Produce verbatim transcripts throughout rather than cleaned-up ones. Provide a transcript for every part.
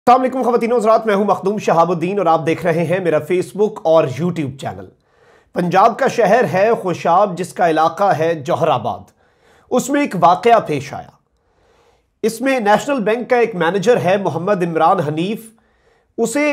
अस्सलाम वालेकुम ख़वातीन व हज़रात, मैं हूं मखदूम शहाबुद्दीन और आप देख रहे हैं मेरा फेसबुक और यूट्यूब चैनल। पंजाब का शहर है खुशाब, जिसका इलाका है जौहराबाद। उसमें एक वाक़या पेश आया। इसमें नेशनल बैंक का एक मैनेजर है मोहम्मद इमरान हनीफ। उसे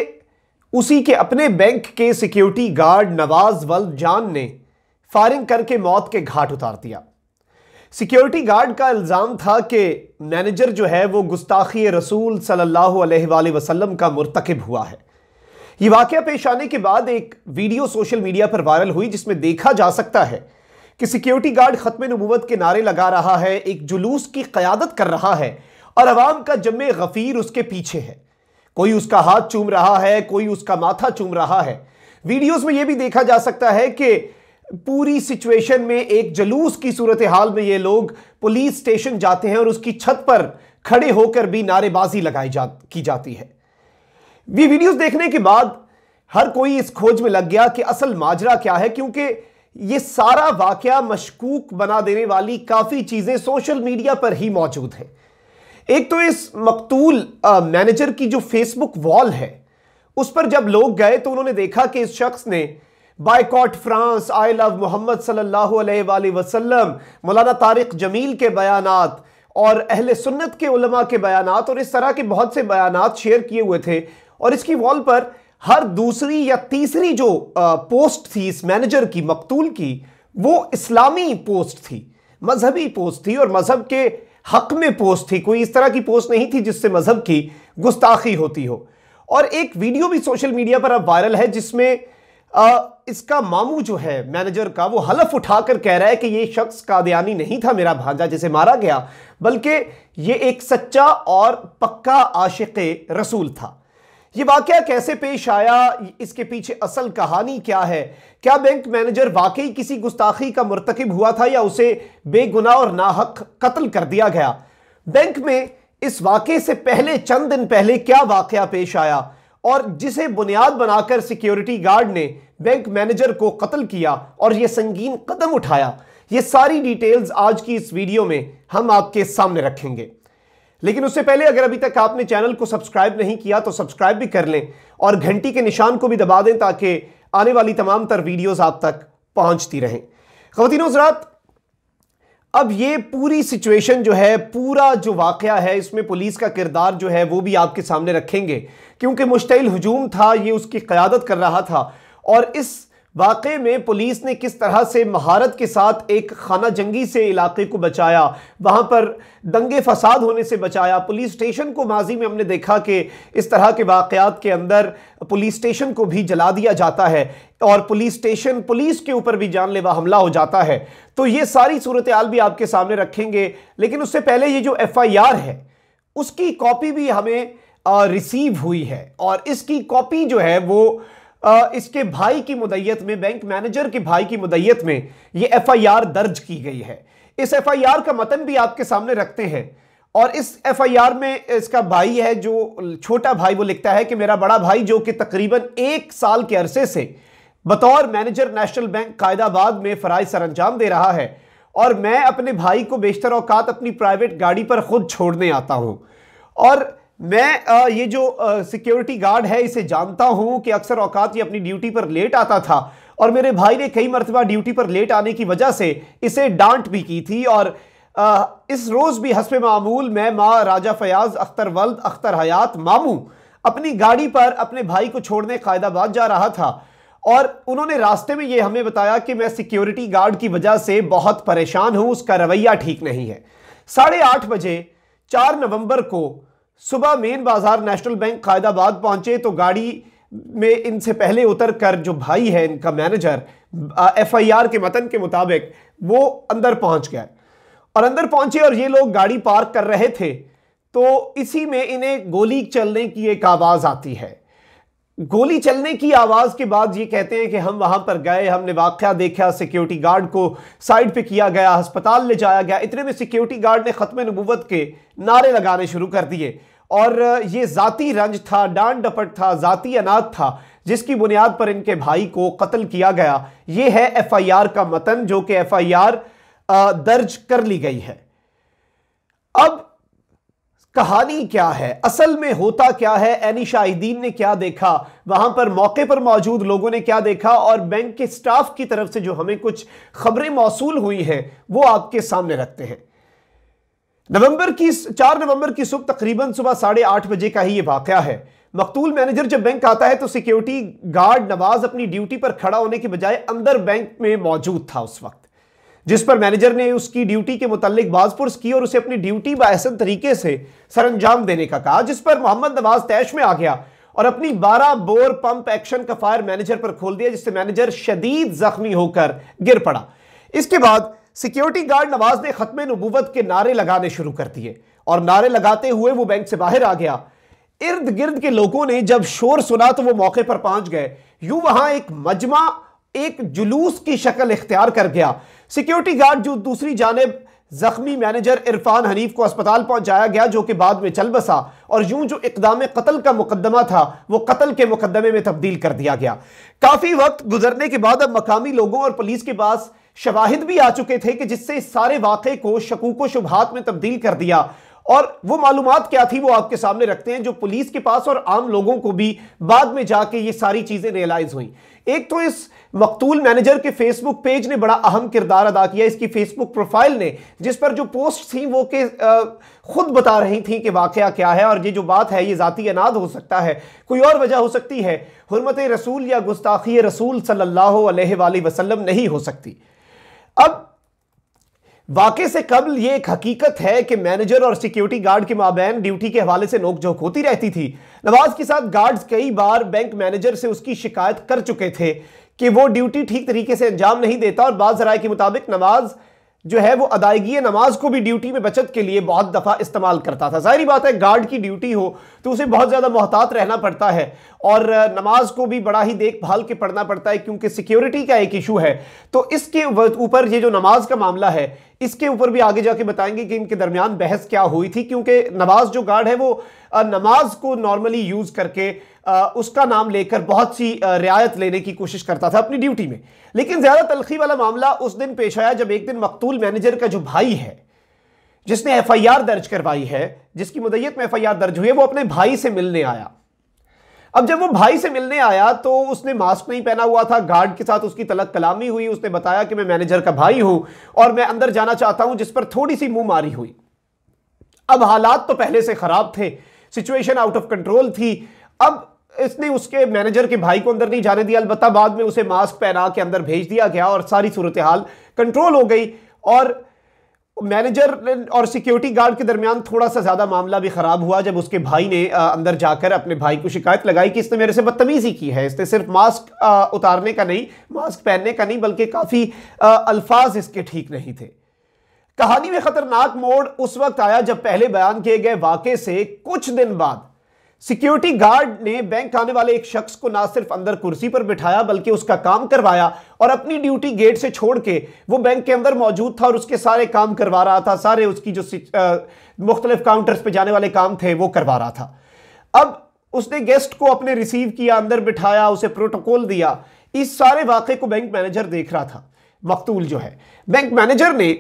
उसी के अपने बैंक के सिक्योरिटी गार्ड नवाज वल्द जान ने फायरिंग करके मौत के घाट उतार दिया। सिक्योरिटी गार्ड का इल्ज़ाम था कि मैनेजर जो है वो गुस्ताखी रसूल सल्लल्लाहु अलैहि वसल्लम का मुर्तकिब हुआ है। ये वाक़या पेश आने के बाद एक वीडियो सोशल मीडिया पर वायरल हुई, जिसमें देखा जा सकता है कि सिक्योरिटी गार्ड ख़त्म नबूवत के नारे लगा रहा है, एक जुलूस की क़यादत कर रहा है और अवाम का जम्मे गफ़ीर उसके पीछे है। कोई उसका हाथ चूम रहा है, कोई उसका माथा चूम रहा है। वीडियोज़ में यह भी देखा जा सकता है कि पूरी सिचुएशन में एक जलूस की सूरत हाल में ये लोग पुलिस स्टेशन जाते हैं और उसकी छत पर खड़े होकर भी नारेबाजी लगाई जा की जाती है। ये वीडियोस देखने के बाद हर कोई इस खोज में लग गया कि असल माजरा क्या है, क्योंकि ये सारा वाकया मशकूक बना देने वाली काफ़ी चीज़ें सोशल मीडिया पर ही मौजूद हैं। एक तो इस मकतूल मैनेजर की जो फेसबुक वॉल है, उस पर जब लोग गए तो उन्होंने देखा कि इस शख्स ने boycott France, I love Mohammad सल्लल्लाहु अलैहि वसल्लम, मौलाना तारिक जमील के बयानात और अहले सुन्नत के उलमा के बयानात और इस तरह के बहुत से बयानात शेयर किए हुए थे। और इसकी वॉल पर हर दूसरी या तीसरी जो पोस्ट थी इस मैनेजर की, मकतूल की, वो इस्लामी पोस्ट थी, मजहबी पोस्ट थी और मजहब के हक में पोस्ट थी। कोई इस तरह की पोस्ट नहीं थी जिससे मजहब की गुस्ताखी होती हो। और एक वीडियो भी सोशल मीडिया पर अब वायरल है, जिसमें आ, इसका मामू जो है मैनेजर का, वो हलफ उठाकर कह रहा है कि ये शख्स कादियानी नहीं था मेरा भांजा जिसे मारा गया, बल्कि ये एक सच्चा और पक्का आशिक़े रसूल था। ये वाकया कैसे पेश आया, इसके पीछे असल कहानी क्या है? क्या बैंक मैनेजर वाकई किसी गुस्ताखी का मुर्तकिब हुआ था या उसे बेगुनाह और नाहक कत्ल कर दिया गया? बैंक में इस वाकये से पहले, चंद दिन पहले क्या वाकया पेश आया और जिसे बुनियाद बनाकर सिक्योरिटी गार्ड ने बैंक मैनेजर को कत्ल किया और यह संगीन कदम उठाया? ये सारी डिटेल्स आज की इस वीडियो में हम आपके सामने रखेंगे। लेकिन उससे पहले अगर अभी तक आपने चैनल को सब्सक्राइब नहीं किया तो सब्सक्राइब भी कर लें और घंटी के निशान को भी दबा दें, ताकि आने वाली तमाम तर वीडियोस आप तक पहुंचती रहें। ख़वातीन व हज़रात, अब ये पूरी सिचुएशन जो है, पूरा जो वाकया है, इसमें पुलिस का किरदार जो है वो भी आपके सामने रखेंगे, क्योंकि मुश्तइल हुजूम था, ये उसकी क़यादत कर रहा था। और इस वाक़े में पुलिस ने किस तरह से महारत के साथ एक खाना जंगी से इलाके को बचाया, वहाँ पर दंगे फसाद होने से बचाया। पुलिस स्टेशन को माजी में हमने देखा कि इस तरह के वाक़यात के अंदर पुलिस स्टेशन को भी जला दिया जाता है और पुलिस स्टेशन, पुलिस के ऊपर भी जानलेवा हमला हो जाता है। तो ये सारी सूरत हाल भी आपके सामने रखेंगे। लेकिन उससे पहले ये जो एफ आई आर है, उसकी कॉपी भी हमें रिसीव हुई है और इसकी कॉपी जो है वो आ, इसके भाई की मुदैयत में, बैंक मैनेजर के भाई की मुदैयत में ये एफ आई आर दर्ज की गई है। इस एफ आई आर का मतन भी आपके सामने रखते हैं। और इस एफ आई आर में इसका भाई है, जो छोटा भाई, वो लिखता है कि मेरा बड़ा भाई, जो कि तकरीबन एक साल के अरसे से बतौर मैनेजर नेशनल बैंक कायदाबाद में फ़राइज़ सर अंजाम दे रहा है और मैं अपने भाई को बेशतर औकात अपनी प्राइवेट गाड़ी पर खुद छोड़ने आता हूँ। और मैं आ, ये जो सिक्योरिटी गार्ड है, इसे जानता हूं कि अक्सर औकात ये अपनी ड्यूटी पर लेट आता था और मेरे भाई ने कई मरतबा ड्यूटी पर लेट आने की वजह से इसे डांट भी की थी। और आ, इस रोज़ भी हस्बे मामूल मैं, माँ राजा फयाज अख्तर वल्द अख्तर हयात मामू, अपनी गाड़ी पर अपने भाई को छोड़ने कायदाबाद जा रहा था। और उन्होंने रास्ते में ये हमें बताया कि मैं सिक्योरिटी गार्ड की वजह से बहुत परेशान हूँ, उसका रवैया ठीक नहीं है। साढ़े आठ बजे चार नवंबर को सुबह मेन बाजार नेशनल बैंक कायदाबाद पहुंचे तो गाड़ी में इनसे पहले उतर कर जो भाई है इनका मैनेजर, एफ आई आर के मतन के मुताबिक वो अंदर पहुंच गए और अंदर पहुंचे और ये लोग गाड़ी पार्क कर रहे थे। तो इसी में इन्हें गोली चलने की एक आवाज़ आती है। गोली चलने की आवाज़ के बाद ये कहते हैं कि हम वहाँ पर गए, हमने वाक़या देखा, सिक्योरिटी गार्ड को साइड पे किया गया, अस्पताल ले जाया गया। इतने में सिक्योरिटी गार्ड ने ख़त्म नबूवत के नारे लगाने शुरू कर दिए और ये ज़ाती रंज था, डांट डपट था, ज़ाती अनाद था, जिसकी बुनियाद पर इनके भाई को कत्ल किया गया। ये है एफ आई आर का मतन, जो कि एफ आई आर दर्ज कर ली गई है। अब कहानी क्या है, असल में होता क्या है, एनी शाहिदीन ने क्या देखा, वहां पर मौके पर मौजूद लोगों ने क्या देखा, और बैंक के स्टाफ की तरफ से जो हमें कुछ खबरें मौसूल हुई हैं वो आपके सामने रखते हैं। नवंबर की चार नवंबर की सुबह तकरीबन सुबह साढ़े आठ बजे का ही ये वाकया है। मकतूल मैनेजर जब बैंक आता है तो सिक्योरिटी गार्ड नवाज अपनी ड्यूटी पर खड़ा होने के बजाय अंदर बैंक में मौजूद था उस वक्त, जिस पर मैनेजर ने उसकी ड्यूटी के मुतालिक बाजपुर्स की और उसे अपनी ड्यूटी बाहसन तरीके से सरंजाम देने का कहा, जिस पर मोहम्मद नवाज तैश में आ गया और अपनी बारह बोर पंप एक्शन का फायर मैनेजर पर खोल दिया, जिससे मैनेजर शदीद जख्मी होकर गिर पड़ा। इसके बाद सिक्योरिटी गार्ड नवाज ने खत्मे नबूवत के नारे लगाने शुरू कर दिए और नारे लगाते हुए वो बैंक से बाहर आ गया। इर्द गिर्द के लोगों ने जब शोर सुना तो वो मौके पर पहुंच गए। यूं वहां एक मजमा एक जुलूस की शक्ल इख्तियार कर गया। सिक्योरिटी गार्ड जो दूसरी जानिब जख्मी मैनेजर इरफान हनीफ को अस्पताल पहुंचाया गया, जो कि बाद में चल बसा, और यूं जो इकदाम कत्ल का मुकदमा था वो कत्ल के मुकदमे में तब्दील कर दिया गया। काफी वक्त गुजरने के बाद अब मकामी लोगों और पुलिस के पास शवाहिद भी आ चुके थे कि जिससे इस सारे वाक़े को शकूक व शुबहात में तब्दील कर दिया, और वो मालूमात क्या थी वो आपके सामने रखते हैं, जो पुलिस के पास और आम लोगों को भी बाद में जाके ये सारी चीजें रियलाइज हुई। एक तो इस मकतूल मैनेजर के फेसबुक पेज ने बड़ा अहम किरदार अदा किया, इसकी फेसबुक प्रोफाइल ने, जिस पर जो पोस्ट थी वो के खुद बता रही थी कि वाकया क्या है, और ये जो बात है ये जाती अनाद हो सकता है, कोई और वजह हो सकती है, हुर्मत रसूल या गुस्ताखी रसूल सल्लल्लाहु अलैहि वसल्लम नहीं हो सकती। अब वाकई से कबल यह एक हकीकत है कि मैनेजर और सिक्योरिटी गार्ड के माबैन ड्यूटी के हवाले से नोकझोंक होती रहती थी। नवाज के साथ गार्ड्स कई बार बैंक मैनेजर से उसकी शिकायत कर चुके थे कि वो ड्यूटी ठीक तरीके से अंजाम नहीं देता, और बाज़ राय के मुताबिक नवाज जो है वो अदायगी नमाज को भी ड्यूटी में बचत के लिए बहुत दफ़ा इस्तेमाल करता था। जाहिर बात है गार्ड की ड्यूटी हो तो उसे बहुत ज़्यादा मोहतात रहना पड़ता है, और नमाज को भी बड़ा ही देखभाल के पढ़ना पड़ता है, क्योंकि सिक्योरिटी का एक इशू है। तो इसके ऊपर ये जो नमाज का मामला है इसके ऊपर भी आगे जाके बताएंगे कि इनके दरमियान बहस क्या हुई थी, क्योंकि नवाज जो गार्ड है वो नमाज को नॉर्मली यूज करके उसका नाम लेकर बहुत सी रियायत लेने की कोशिश करता था अपनी ड्यूटी में। लेकिन ज्यादा तलखी वाला मामला उस दिन पेश आया जब एक दिन मकतूल मैनेजर का जो भाई है, जिसने एफ आई आर दर्ज करवाई है, जिसकी मुद्दत में एफ आई आर दर्ज हुई है, वो अपने भाई से मिलने आया। अब जब वो भाई से मिलने आया तो उसने मास्क नहीं पहना हुआ था, गार्ड के साथ उसकी तलक कलामी हुई, उसने बताया कि मैं मैनेजर का भाई हूं और मैं अंदर जाना चाहता हूं, जिस पर थोड़ी सी मुंह मारी हुई। अब हालात तो पहले से खराब थे, सिचुएशन आउट ऑफ कंट्रोल थी। अब इसने उसके मैनेजर के भाई को अंदर नहीं जाने दिया, अलबत्ता बाद में उसे मास्क पहना के अंदर भेज दिया गया और सारी सूरत हाल कंट्रोल हो गई, और मैनेजर और सिक्योरिटी गार्ड के दरमियान थोड़ा सा ज्यादा मामला भी खराब हुआ जब उसके भाई ने अंदर जाकर अपने भाई को शिकायत लगाई कि इसने मेरे से बदतमीजी की है। इसने सिर्फ मास्क उतारने का नहीं, मास्क पहनने का नहीं, बल्कि काफी अल्फाज इसके ठीक नहीं थे। कहानी में खतरनाक मोड़ उस वक्त आया जब पहले बयान किए गए वाकये से कुछ दिन बाद सिक्योरिटी गार्ड ने बैंक आने वाले एक शख्स को ना सिर्फ अंदर कुर्सी पर बिठाया बल्कि उसका काम करवाया, और अपनी ड्यूटी गेट से छोड़ के वो बैंक के अंदर मौजूद था और उसके सारे काम करवा रहा था, सारे उसकी जो मुख्तलिफ काउंटर्स पे जाने वाले काम थे वो करवा रहा था। अब उसने गेस्ट को अपने रिसीव किया, अंदर बिठाया, उसे प्रोटोकॉल दिया। इस सारे वाक़े को बैंक मैनेजर देख रहा था, मकतूल जो है। बैंक मैनेजर ने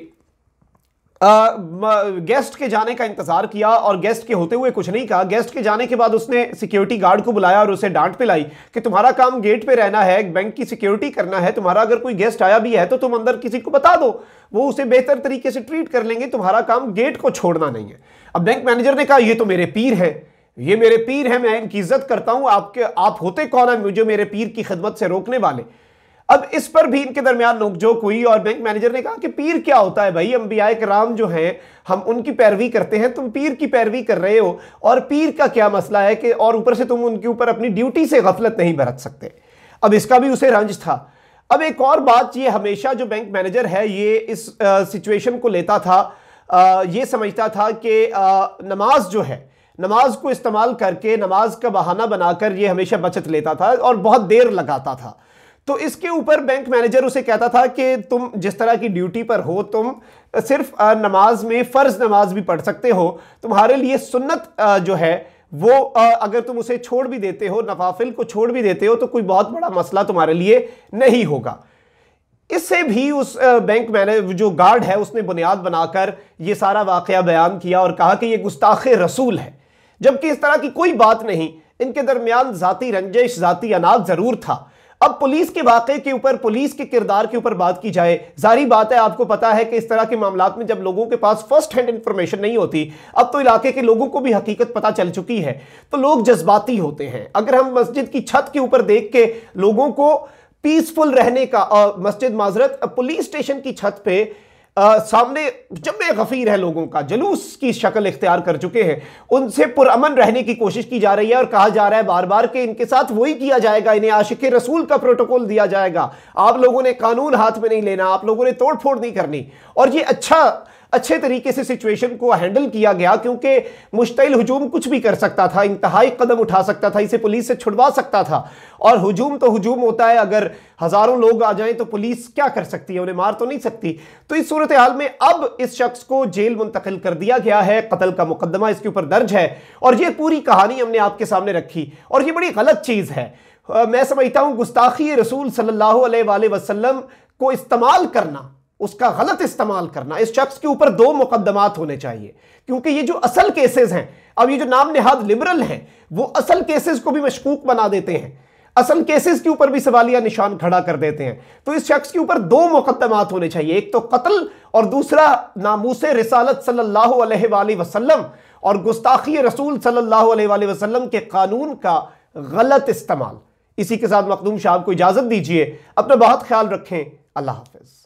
आ, गेस्ट के जाने का इंतजार किया और गेस्ट के होते हुए कुछ नहीं कहा। गेस्ट के जाने के बाद उसने सिक्योरिटी गार्ड को बुलाया और उसे डांट पिलाई कि तुम्हारा काम गेट पे रहना है, बैंक की सिक्योरिटी करना है, तुम्हारा अगर कोई गेस्ट आया भी है तो तुम अंदर किसी को बता दो, वो उसे बेहतर तरीके से ट्रीट कर लेंगे, तुम्हारा काम गेट को छोड़ना नहीं है। अब बैंक मैनेजर ने कहा ये तो मेरे पीर है, ये मेरे पीर है, मैं इनकी इज्जत करता हूं, आपके आप होते कौन है मुझे मेरे पीर की खिदमत से रोकने वाले। अब इस पर भी इनके दरमियान नोकझोंक हुई और बैंक मैनेजर ने कहा कि पीर क्या होता है भाई, अंबियाए कराम जो हैं हम उनकी पैरवी करते हैं, तुम पीर की पैरवी कर रहे हो, और पीर का क्या मसला है कि और ऊपर से तुम उनके ऊपर अपनी ड्यूटी से गफलत नहीं बरत सकते। अब इसका भी उसे रंज था। अब एक और बात, ये हमेशा जो बैंक मैनेजर है ये इस सिचुएशन को लेता था, आ, ये समझता था कि नमाज जो है, नमाज को इस्तेमाल करके, नमाज का बहाना बनाकर ये हमेशा बचत लेता था और बहुत देर लगाता था। तो इसके ऊपर बैंक मैनेजर उसे कहता था कि तुम जिस तरह की ड्यूटी पर हो, तुम सिर्फ नमाज में फ़र्ज नमाज भी पढ़ सकते हो, तुम्हारे लिए सुन्नत जो है वो अगर तुम उसे छोड़ भी देते हो, नवाफिल को छोड़ भी देते हो, तो कोई बहुत बड़ा मसला तुम्हारे लिए नहीं होगा। इससे भी उस बैंक मैनेजर जो गार्ड है उसने बुनियाद बनाकर यह सारा वाकया बयान किया और कहा कि यह गुस्ताखे रसूल है, जबकि इस तरह की कोई बात नहीं। इनके दरमियान जाती रंजिश, जाती अनाज जरूर था। अब पुलिस के वाकये के ऊपर, पुलिस के किरदार के ऊपर बात की जाए, जारी बात है, आपको पता है कि इस तरह के मामलात में जब लोगों के पास फर्स्ट हैंड इंफॉर्मेशन नहीं होती, अब तो इलाके के लोगों को भी हकीकत पता चल चुकी है, तो लोग जज्बाती होते हैं। अगर हम मस्जिद की छत के ऊपर देख के लोगों को पीसफुल रहने का, मस्जिद माजरत पुलिस स्टेशन की छत पे आ, सामने जम्मे गफीर है लोगों का, जुलूस की शक्ल इख्तियार कर चुके हैं, उनसे पुरअमन रहने की कोशिश की जा रही है और कहा जा रहा है बार बार कि इनके साथ वही किया जाएगा, इन्हें आशिक़े रसूल का प्रोटोकॉल दिया जाएगा, आप लोगों ने कानून हाथ में नहीं लेना, आप लोगों ने तोड़ फोड़ नहीं करनी। और ये अच्छा अच्छे तरीके से सिचुएशन को हैंडल किया गया, क्योंकि मुश्तइल हुजूम कुछ भी कर सकता था, इंतहाई कदम उठा सकता था, इसे पुलिस से छुड़वा सकता था। और हुजूम तो हुजूम होता है, अगर हजारों लोग आ जाएं तो पुलिस क्या कर सकती है, उन्हें मार तो नहीं सकती। तो इस सूरत हाल में अब इस शख्स को जेल मुंतकिल कर दिया गया है, कत्ल का मुकदमा इसके ऊपर दर्ज है और ये पूरी कहानी हमने आपके सामने रखी। और ये बड़ी गलत चीज है, मैं समझता हूं गुस्ताखी रसूल सल्लल्लाहु अलैहि वसल्लम को इस्तेमाल करना, उसका गलत इस्तेमाल करना। इस शख्स के ऊपर दो मुकदमात होने चाहिए, क्योंकि ये जो असल केसेस हैं, अब ये जो नाम निहाद लिबरल हैं, वो असल केसेस को भी मशकूक बना देते हैं, असल केसेस के ऊपर भी सवालिया निशान खड़ा कर देते हैं। तो इस शख्स के ऊपर दो मुकदमात होने चाहिए, एक तो कत्ल और दूसरा नामूसे रिसालत सल्लल्लाहु अलैहि वसल्लम और गुस्ताखी रसूल सल्लल्लाहु अलैहि वसल्लम के कानून का गलत इस्तेमाल। इसी के साथ मखदूम साहब को इजाजत दीजिए, अपना बहुत ख्याल रखें, अल्लाह हाफिज।